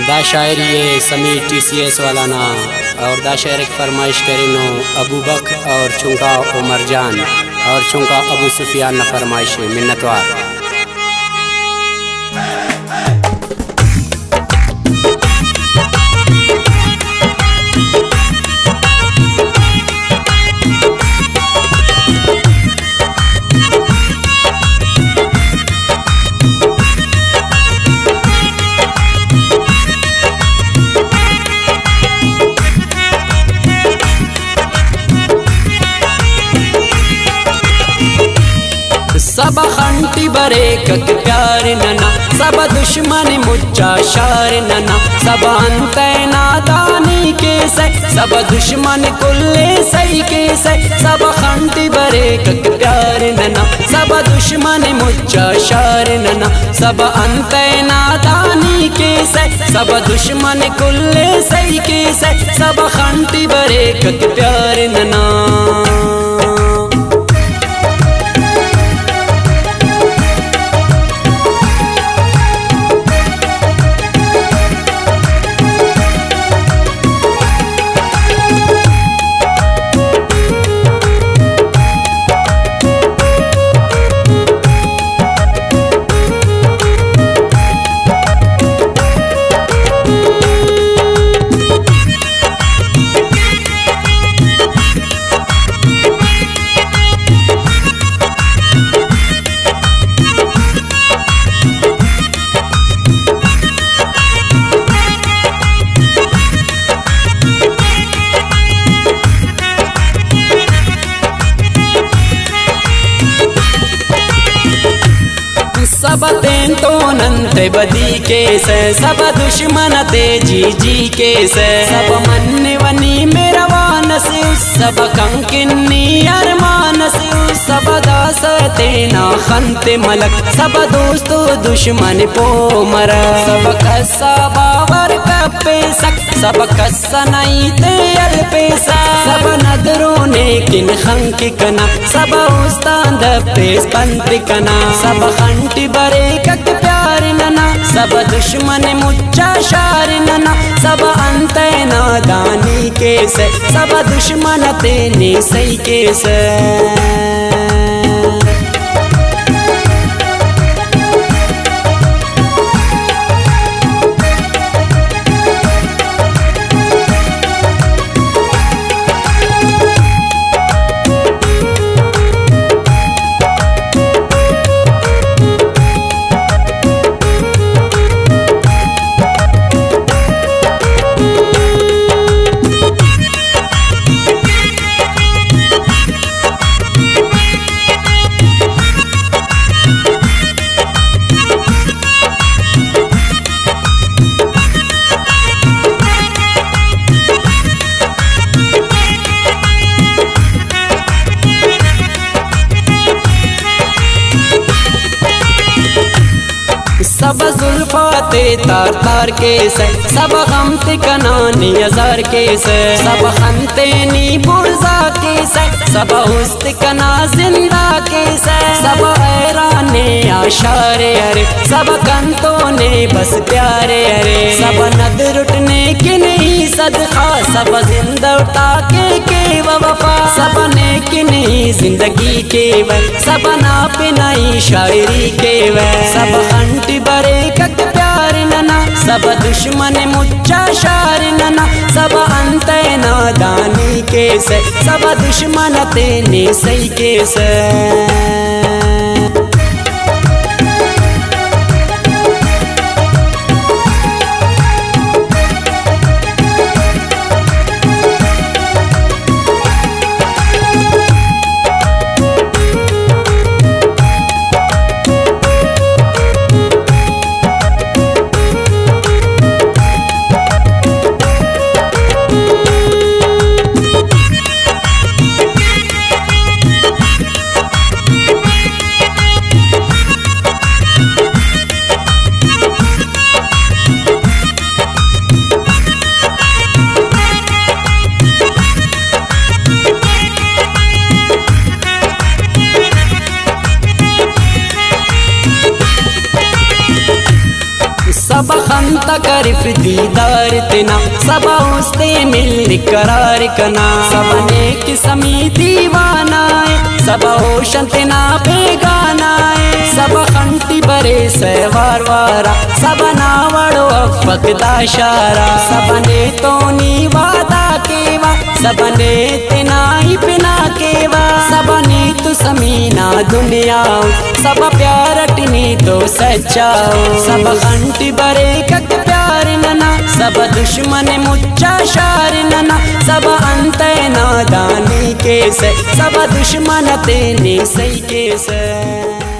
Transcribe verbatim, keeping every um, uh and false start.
दा शायर ये समीर टी सी एस वाला ना और दा शायर एक फरमाइश करे नो अबू बक और चुंका उमर जान और चुंका अबू सुफियान ना फरमाइश मिन्नतवार। सब खंटी बरे कक प्यार नना सब दुश्मन मुच्चा शार नना सब अंत नादानी के से सब दुश्मन कुल्ले सही के से सब खंटी बरे कक प्यार नना सब दुश्मन मुच्चा शार नना सब अंत नादानी के से सब दुश्मन कुल्ले सही के से सब खंटी बरे कक प्यार नना। सब तें तो नंते बदी के से सब दुश्मन ते जी जी के से सब मन वनी मेरा वानस सब कंकिन्नी अरमान से सब दास तेना खंते मलक सब दोस्तों दुश्मन पो मरा सब कसा बावर कपे सक सब कसा नहीं ते अल पेसा सब नदरों ने किन खंकी कना सब उस्ताद पेस पंत कना सब खंटी बरे कक प्यार नना सब दुश्मन मुच्चा शार नना सब अंत नादानी के से सब दुश्मन तेने सही के से। सब जुल्फाते तार तार के से सब गमते कनानी हजार के से सब खनते नी बुर्जा के से सब हुस्त कना जिंदा के से सब ऐराने आशारे अरे सब कंतों ने बस प्यारे अरे सब नदर उठने के नहीं सदका सब जिंदा उठा के के वफा सब ने के नहीं जिंदगी के वर सब ना पे नहीं शायरी के वर सब खंटी बरे कक प्यार नना सब दुश्मन मुच्चा शार नना सब अंत नादानी के से सब दुश्मन तेने सही के से। सब खंत करिफ दीदार तना सब उस्ते मिल करार कना सब नेक समी दीवानाए सब होशन तना बेगानाए सब खंटी बरे सहवार वारा सब नावड़ो फकदा शारा सब ने तो नी वादा केवा सब ने तना ही बिना केवा सब ने तो समीना दुनिया सब प्यार टिनी तो सच्चाओ सब घंटी बरे कक प्यार नना सब दुश्मन मुच्चा शार नना सब अंत नादानी के से सब दुश्मन तेने सही के से।